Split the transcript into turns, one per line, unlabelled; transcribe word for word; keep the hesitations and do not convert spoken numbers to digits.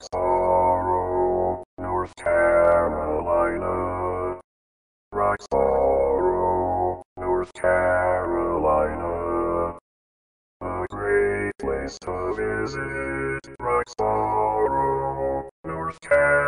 Roxboro, North Carolina. Roxboro, North Carolina. A great place to visit. Roxboro, North Carolina.